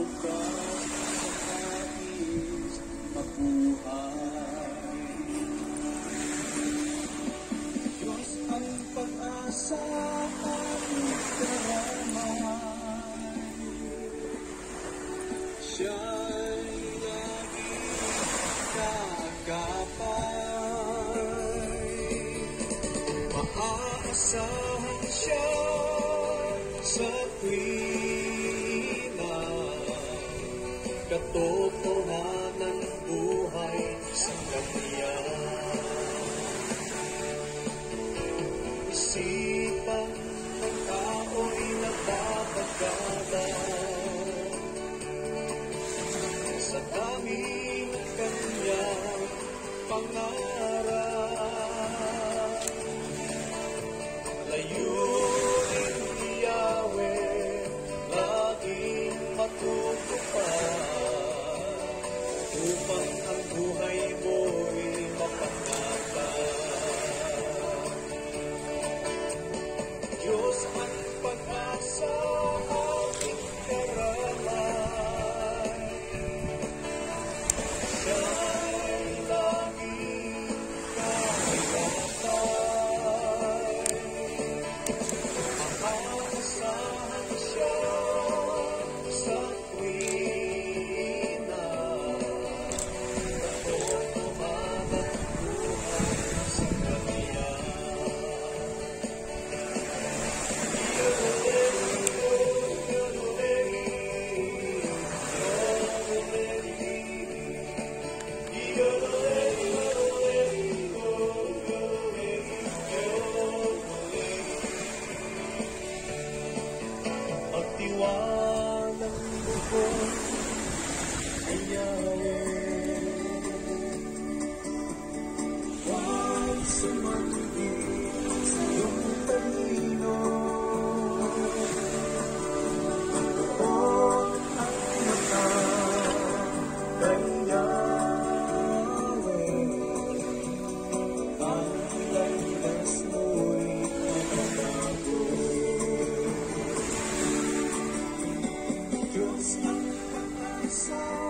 bukas sa nais mabuhay. Diyos ang pag-asa aming karamay, siya'y laging kaagapay. Maaasahan siya sa tuwina, katotohanan ng buhay sa Kanya. Isipan ng tao'y napapagkada sa dami ng Kanyang pangarap. Layunin ni Yahweh laging matutupad, upang ang buhay mo'y mapangakap. Diyos ang pag-asa aming karamay, siya'y laging kaagapay. Maaasahan siya sa tuwina, katotohanan ng buhay sa Kanya. Pagtiwalang lubos ay Yahweh, huwag sumanggi sa iyong talino. Tuon ang mata kay Yahweh, ang landas mo'y magbabago. Diyos ang pag-asa